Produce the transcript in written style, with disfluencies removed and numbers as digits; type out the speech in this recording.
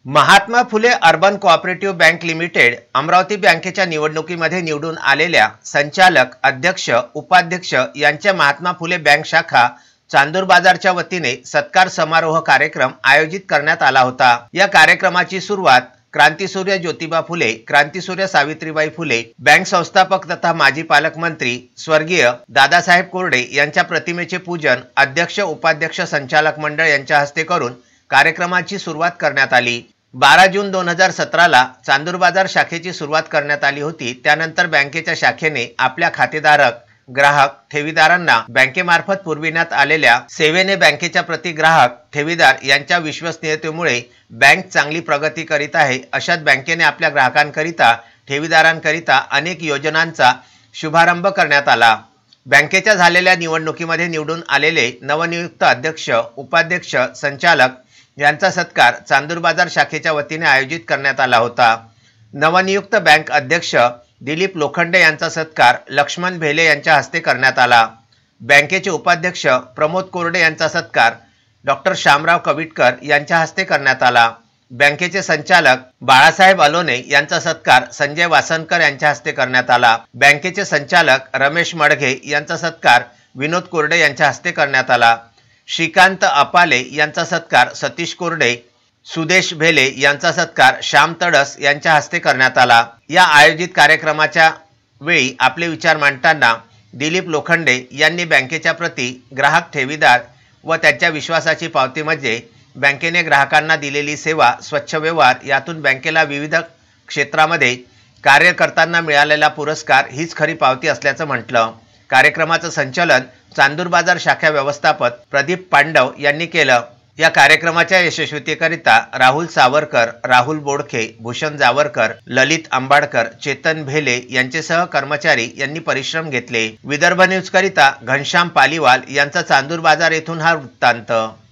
Mahatma Phule urban cooperative bank limited Amravati बँकेच्या निवडणुकीमध्ये निवडून आलेल्या संचालक, अध्यक्ष, उपाध्यक्ष यांच्या महात्मा फुले बँक शाखा चांदूर बाजारच्या वतीने सत्कार समारोह कार्यक्रम आयोजित करण्यात आला होता। या कार्यक्रमाची सुरुवात क्रांतिसूर्य ज्योतिबा फुले, क्रांतिसूर्य सावित्रीबाई फुले, बँक संस्थापक तथा माजी पालकमंत्री स्वर्गीय दादासाहेब कोरडे यांच्या प्रतिमेचे पूजन अध्यक्ष, उपाध्यक्ष, संचालक मंडळ यांच्या हस्ते करून कार्यक्रमाची सुरुवात करण्यात आली। 12 जून 2017 ला चांदूर बाजार शाखेची सुरुवात करण्यात आली होती। त्यानंतर बँकेच्या शाखेने आपल्या खातेधारक, ग्राहक, ठेवीदारांना बँकेमार्फत पुरविण्यात आलेल्या सेवेने बँकेच्या प्रति ग्राहक, ठेवीदार यांच्या विश्वसनीयतेमुळे बँक चांगली प्रगती करीत आहे। अशात बँकेने आपल्या ग्राहकांकरिता, ठेवीदारांकरिता अनेक योजनांचा शुभारंभ करण्यात आला। बँकेच्या झालेल्या निवडणुकीमध्ये निवडून आलेले नवनियुक्त अध्यक्ष, उपाध्यक्ष, संचालक यांचा सत्कार चांदूर बाजार शाखेच्या वतीने आयोजित करण्यात आला होता। नवनियुक्त बँक अध्यक्ष दिलीप लोखंडे यांचा सत्कार लक्ष्मण भेले यांच्या हस्ते करण्यात आला। बँकेचे उपाध्यक्ष प्रमोद कोरडे यांचा सत्कार डॉक्टर शामराव कविटकर यांच्या हस्ते करण्यात आला। बँकेचे संचालक बाळासाहेब अलोने यांचा सत्कार संजय वासनकर यांच्या हस्ते करण्यात आला। बँकेचे संचालक रमेश मडघे यांचा सत्कार विनोद कोरडे यांच्या हस्ते करण्यात आला। श्रीकांत अपाले यांचा सत्कार सतीश कोरडे, सुदेश भेले यांचा सत्कार श्याम तडस यांच्या हस्ते करण्यात आला। या आयोजित कार्यक्रमाच्या वेळी आपले विचार मांडताना दिलीप लोखंडे यांनी बँकेच्या प्रति ग्राहक, ठेवीदार व त्यांच्या विश्वासाची पावती म्हणजे बँकेने ग्राहकांना दिलेली सेवा, स्वच्छ व्यवहार यातून बँकेला विविध क्षेत्रामध्ये कार्य करताना मिळालेला पुरस्कार हीच खरी पावती असल्याचं म्हटलं। कार्यक्रमाचं संचालन चांदूर बाजार शाखा व्यवस्थापक प्रदीप पांडव यांनी केलं। या कार्यक्रमाच्या यशस्वीतेकरिता राहुल सावरकर, राहुल बोडखे, भूषण जावरकर, ललित आंबाडकर, चेतन भेले यांचेसह कर्मचारी यांनी परिश्रम घेतले। विदर्भ न्यूज करिता घनश्याम पालीवाल यांचा चांदूर बाजार येथून हा वृत्तांत।